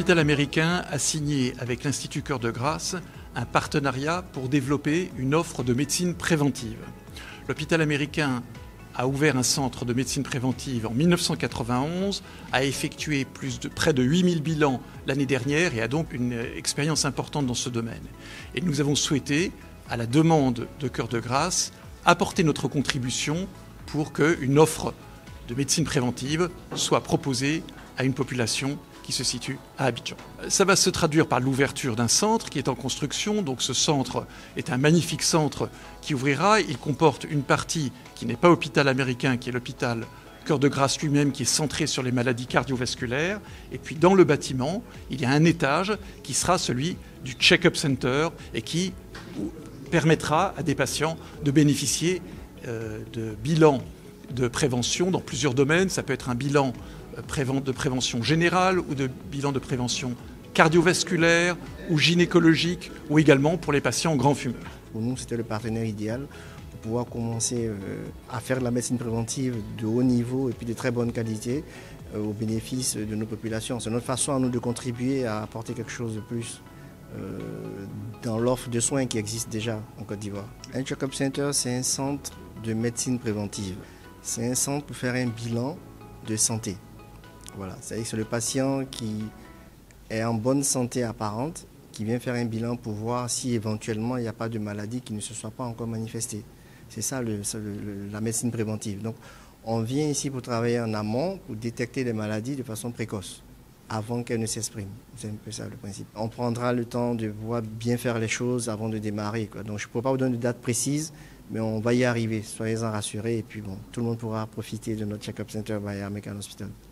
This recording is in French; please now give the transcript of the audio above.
l'hôpital américain a signé avec l'Institut Cœur de Grâce un partenariat pour développer une offre de médecine préventive. L'hôpital américain a ouvert un centre de médecine préventive en 1991, a effectué près de 8000 bilans l'année dernière et a donc une expérience importante dans ce domaine. Et nous avons souhaité, à la demande de Cœur de Grâce, apporter notre contribution pour qu'une offre de médecine préventive soit proposée à une population qui se situe à Abidjan. Ça va se traduire par l'ouverture d'un centre qui est en construction. Donc ce centre est un magnifique centre qui ouvrira. Il comporte une partie qui n'est pas hôpital américain, qui est l'hôpital Cœur de Grâce lui-même, qui est centré sur les maladies cardiovasculaires. Et puis dans le bâtiment, il y a un étage qui sera celui du check-up center et qui permettra à des patients de bénéficier de bilans de prévention dans plusieurs domaines. Ça peut être un bilan de prévention générale ou de bilan de prévention cardiovasculaire ou gynécologique ou également pour les patients grands fumeurs. Pour nous, c'était le partenaire idéal pour pouvoir commencer à faire de la médecine préventive de haut niveau et puis de très bonne qualité au bénéfice de nos populations. C'est notre façon à nous de contribuer à apporter quelque chose de plus dans l'offre de soins qui existe déjà en Côte d'Ivoire. Un check-up center, c'est un centre de médecine préventive. C'est un centre pour faire un bilan de santé. Voilà, c'est-à-dire que c'est le patient qui est en bonne santé apparente qui vient faire un bilan pour voir si éventuellement il n'y a pas de maladie qui ne se soit pas encore manifestée. C'est ça la médecine préventive. Donc on vient ici pour travailler en amont, pour détecter les maladies de façon précoce, avant qu'elles ne s'expriment. C'est un peu ça le principe. On prendra le temps de pouvoir bien faire les choses avant de démarrer, quoi. Donc je ne peux pas vous donner de date précise, mais on va y arriver, soyez-en rassurés. Et puis bon, tout le monde pourra profiter de notre check-up center by American Hospital.